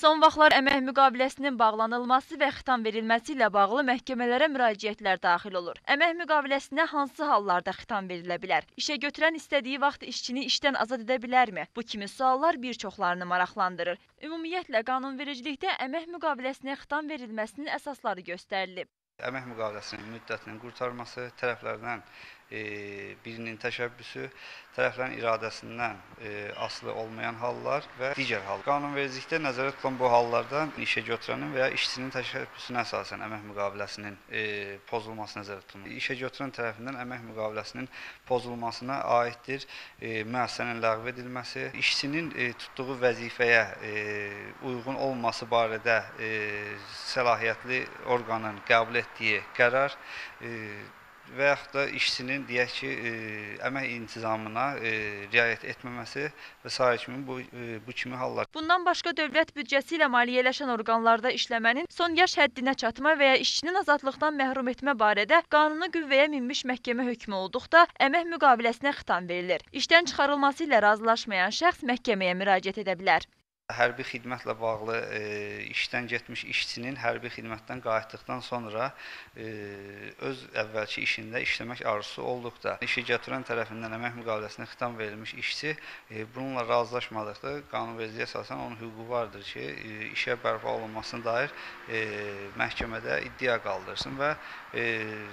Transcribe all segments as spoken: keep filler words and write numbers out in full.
Son vaxtlar əmək müqaviləsinin bağlanılması və xitam verilməsi ilə bağlı məhkəmələrə müraciətlər daxil olur. Əmək müqaviləsinə hansı hallarda xitam verilə bilər? İşə götürən istədiyi vaxt işçini işdən azad edə bilərmi? Bu kimi suallar bir çoxlarını maraqlandırır. Ümumiyyətlə, qanunvericilikdə əmək müqaviləsinə xitam verilməsinin əsasları göstərilib. Əmək müqaviləsinin müddətinin qurtarması, tərəflərdən e, birinin təşəbbüsü, tərəflərin iradəsindən e, asılı olmayan hallar və digər hallar. Qanunvericilikdə nəzərdə tutulan bu hallardan işə götürənin və ya işçinin təşəbbüsünə əsasən əmək müqaviləsinin e, pozulması nəzərdə tutulur. İşə götürən tərəfindən əmək müqaviləsinin pozulmasına aiddir e, müəssisənin ləğv edilməsi, işçinin e, tutduğu vəzifəyə e, uyğun olması barədə e, səlahiyyətli orqanın qəbul etdiyi qərar e, və yaxud da işçinin deyək ki, e, əmək intizamına e, riayət etməməsi və sair kimi bu, e, bu kimi hallar. Bundan başqa dövlət büdcəsi ilə maliyyələşən orqanlarda işləmənin son yaş həddinə çatma və ya işçinin azadlıqdan məhrum etmə barədə qanuni qüvvəyə minmiş məhkəmə hökmü olduqda əmək müqaviləsinə xitam verilir. İşdən çıxarılması ilə razılaşmayan şəxs məhkəməyə müraciət edə bilər. Hərbi xidmətlə bağlı e, işdən getmiş işçinin hərbi xidmətdən qayıtdıqdan sonra e, öz əvvəlki işində işləmək arzusu olduqda işə götürən tərəfindən əmək müqaviləsinə xitam verilmiş işçi e, bununla razılaşmadıqda qanunvericiliyə əsasən onun hüququ vardır ki, e, işə bərpa olunmasına dair e, məhkəmədə iddia qaldırsın və e,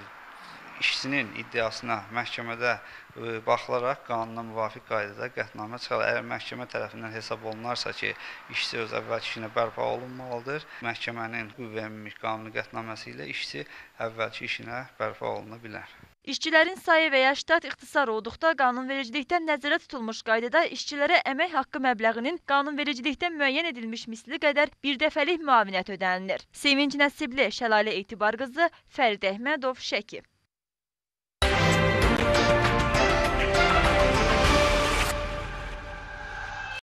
işçinin iddiasına məhkəmədə e, baxılaraq qanuna müvafiq qaydada qətnamə çıxarılır. Əgər məhkəmə tərəfindən hesab olunarsa ki, işçi öz əvvəlki işinə bərpa olunmalıdır, məhkəmənin qüvvəyə minmiş qanuni qətnaməsi ilə işçi əvvəlki işinə bərpa oluna bilər. İşçilərin sayı və ya ştat ixtisar olduqda qanunvericilikdə nəzərdə tutulmuş qaydada işçilərə əmək haqqı məbləğinin qanunvericilikdə müəyyən edilmiş misli qədər birdəfəlik müavinət ödənilir. Sevinc Nəsibli, Şəlalə Etibar qızı, Fərid Əhmədov, Şəki.